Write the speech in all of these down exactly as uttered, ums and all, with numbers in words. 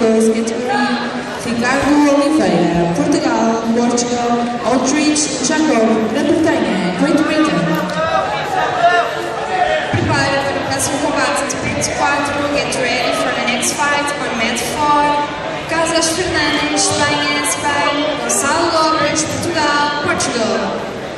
categoria Ricardo Oliveira, Portugal, Portugal, Aldrich Jacob, Grã-Bretanha, Great Britain. Prepara para o próximo combate de Pit quatro, get ready for the next fight on Mat four. Carlos Fernandes, Espanha, Spain, Gonçalo Lopes, Portugal, Portugal.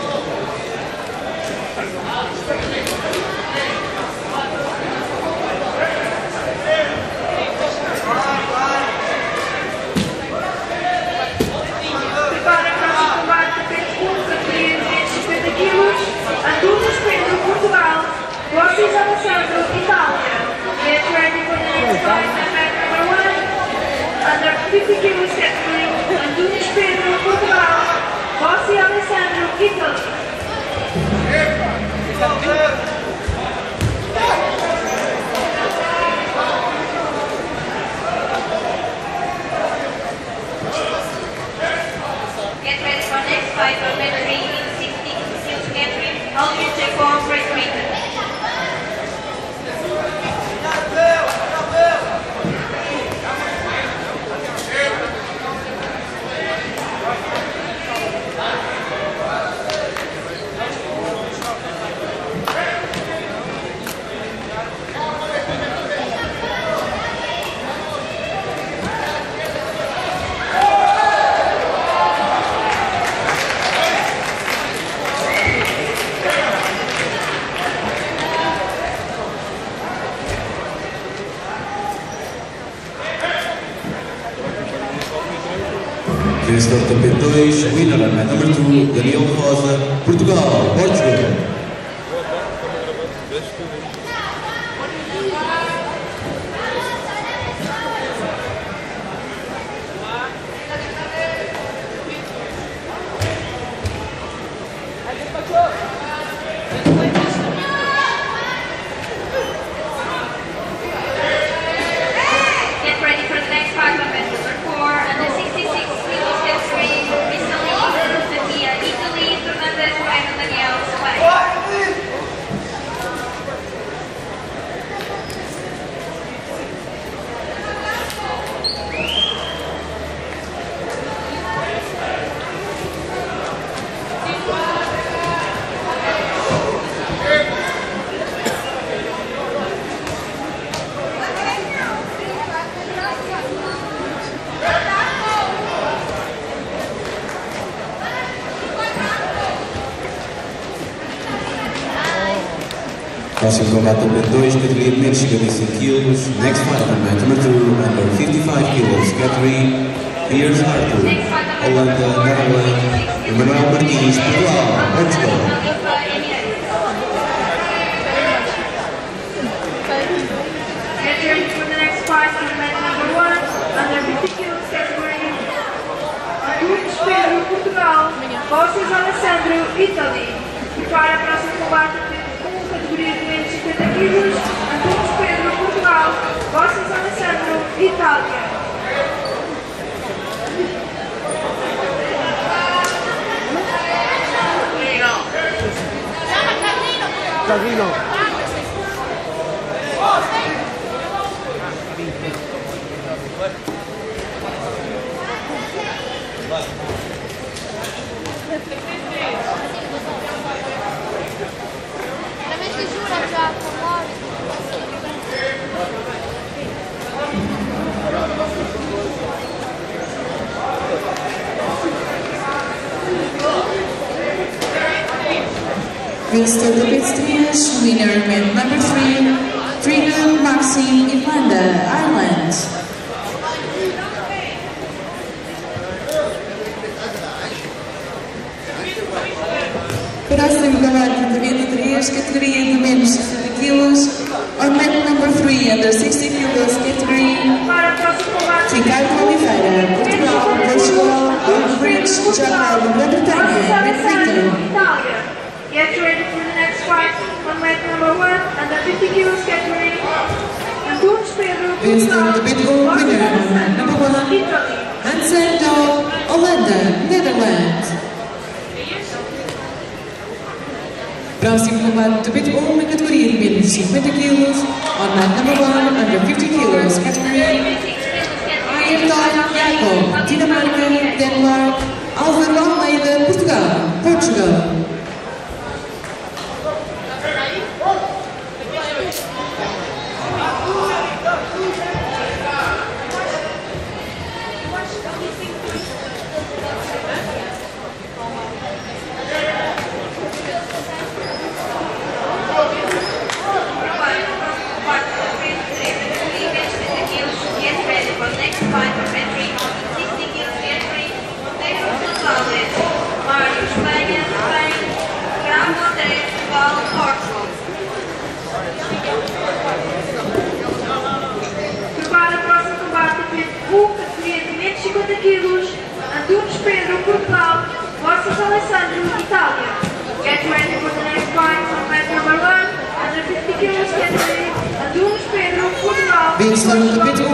Rossi Alessandro, Italia. Get ready for the next fight on mat number one. Under fifty kilos category, Antunes Pedro, Portugal. Rossi Alessandro, Italy. Get ready for next fight on mat three in sixty kilos category, Aldrich Jacob, Great Britain. Vencedor do P dois, winner on mat number two, Daniel Rosa, Portugal, Portugal. Get ready for the next fight on mat number four and the sixty-six kilos category, Italy, Sofia, Italy, Fernandez, Ryan, Daniel, Spain. Próximo combate do P dois, categoria de menos cinquenta e cinco quilos. Next fight on mat number two, under fifty-five kilos, category Piers Arthur, Holanda, Netherlands, Emanuel Martins, Portugal, Portugal. Get ready for the next fight on mat number one. Under fifty kilos category, Antunes Pedro, Portugal. Rossi Alessandro, Italy. Prepara a próxima combate com categoria de menos cinquenta quilos, Antunes Pedro, Portugal. Rossi Alessandro, Itália. Carlino. Vencedor do P três, winner mat number three, Trina Maxim, Irlanda, Ireland. Próximo combate de P três, categoria de menos sessenta quilos, on mat number three, under sixty kilos, category Ricardo Oliveira, Portugal, Portugal, Aldrich Jacob, Grã-Bretanha, Great Britain. Get ready for the next fight on mat number one under fifty kilos category. Antunes Pedro, Vencedor do P um, winner on mat number one, Italy. Hansen Dog, Holanda, Netherlands. Próximo combate do P um, na categoria de menos cinquenta quilos, on mat number one, under fifty kilos, category Ayrton Jacob, Dinamarca, Denmark. Álvaro Almeida, Portugal, Portugal. Prepara o próximo combate peso categoria de menos cinquenta quilos, Antunes Pedro, Portugal, Vossas Alessandro, Itália. Get ready for the next fight on match number one, under fifty kilos category, Antunes Pedro, Portugal. Bem,